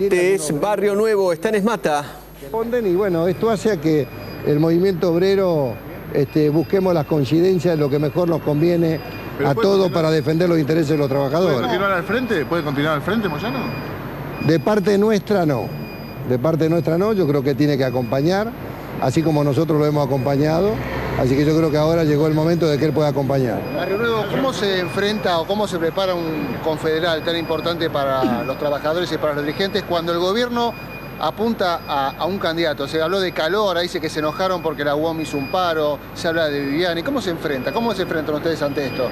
Este es Barrio Nuevo, está en Esmata. Y bueno, esto hace a que el movimiento obrero busquemos las coincidencias de lo que mejor nos conviene a todos para defender los intereses de los trabajadores. ¿Puede continuar al frente? ¿Puede continuar al frente, Moyano? De parte nuestra no. De parte nuestra no, yo creo que tiene que acompañar, así como nosotros lo hemos acompañado. Así que yo creo que ahora llegó el momento de que él pueda acompañar. Barrio Nuevo, ¿cómo se enfrenta o cómo se prepara un confederal tan importante para los trabajadores y para los dirigentes cuando el gobierno apunta a un candidato? Se habló de Caló, ahora dice que se enojaron porque la UOM hizo un paro, se habla de Viviani. ¿Cómo se enfrenta? ¿Cómo se enfrentan ustedes ante esto?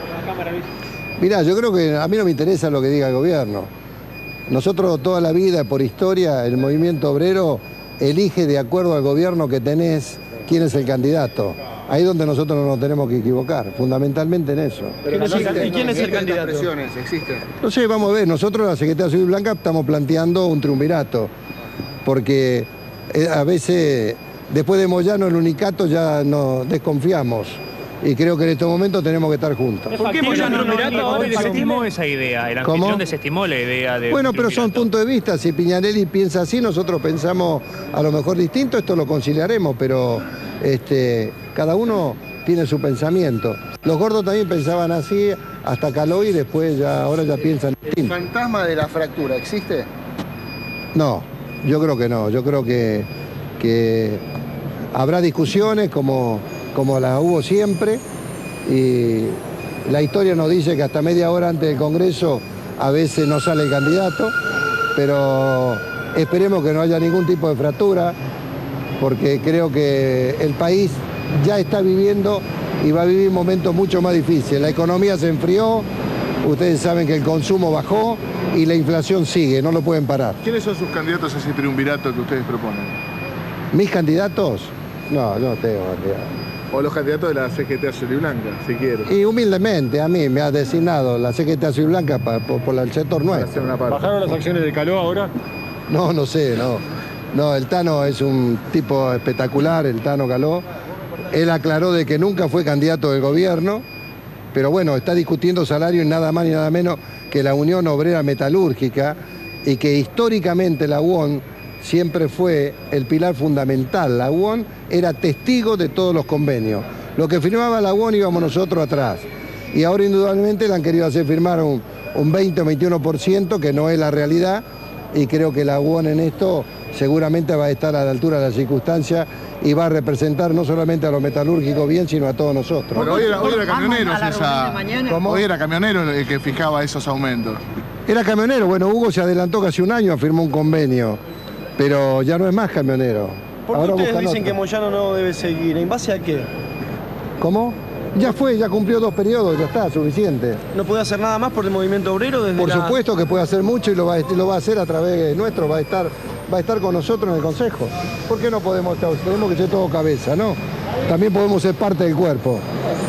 Mirá, yo creo que a mí no me interesa lo que diga el gobierno. Nosotros toda la vida, por historia, el movimiento obrero elige de acuerdo al gobierno que tenés quién es el candidato. Ahí es donde nosotros no nos tenemos que equivocar, fundamentalmente en eso. ¿Y quién es el candidato? Presiones, ¿existen? No sé, vamos a ver, nosotros la Secretaría Civil Blanca estamos planteando un triunvirato, porque a veces, después de Moyano, el unicato ya nos desconfiamos. Y creo que en estos momentos tenemos que estar juntos. ¿Por qué Moyano hoy desestimó esa idea? El anfitrión desestimó la idea de... Bueno, pero son puntos de vista. Si Piñanelli piensa así, nosotros pensamos a lo mejor distinto, esto lo conciliaremos, pero cada uno tiene su pensamiento. Los gordos también pensaban así hasta Caló y después ahora ya piensan distinto. ¿El fantasma de la fractura existe? No, yo creo que no. Yo creo que habrá discusiones como las hubo siempre, y la historia nos dice que hasta media hora antes del Congreso a veces no sale el candidato, pero esperemos que no haya ningún tipo de fractura, porque creo que el país ya está viviendo y va a vivir momentos mucho más difíciles. La economía se enfrió, ustedes saben que el consumo bajó y la inflación sigue, no lo pueden parar. ¿Quiénes son sus candidatos a ese triunvirato que ustedes proponen? ¿Mis candidatos? No, yo no tengo candidatos. O los candidatos de la CGT Azul y Blanca, si quieren. Y humildemente a mí me ha designado la CGT Azul y Blanca por el sector nuestro. ¿Bajaron las acciones de Caló ahora? No sé, no. No, el Tano es un tipo espectacular, el Tano Caló. Él aclaró de que nunca fue candidato del gobierno, pero bueno, está discutiendo salario en nada más ni nada menos que la Unión Obrera Metalúrgica, y que históricamente la UON siempre fue el pilar fundamental. La UON era testigo de todos los convenios. Lo que firmaba la UON íbamos nosotros atrás. Y ahora indudablemente le han querido hacer firmar un 20 o 21%, que no es la realidad, y creo que la UON en esto seguramente va a estar a la altura de las circunstancias y va a representar no solamente a los metalúrgicos bien, sino a todos nosotros. Bueno, hoy era Camioneros hoy era Camioneros el que fijaba esos aumentos. Era Camionero, bueno, Hugo se adelantó casi un año, firmó un convenio, pero ya no es más Camionero. ¿Por qué ustedes dicen que Moyano no debe seguir? ¿En base a qué? ¿Cómo? Ya fue, ya cumplió 2 periodos, ya está, suficiente. ¿No puede hacer nada más por el movimiento obrero? Por supuesto que puede hacer mucho y lo va a hacer a través nuestro, va a estar con nosotros en el Consejo. ¿Por qué no podemos estar? Tenemos que ser todo cabeza, ¿no? También podemos ser parte del cuerpo.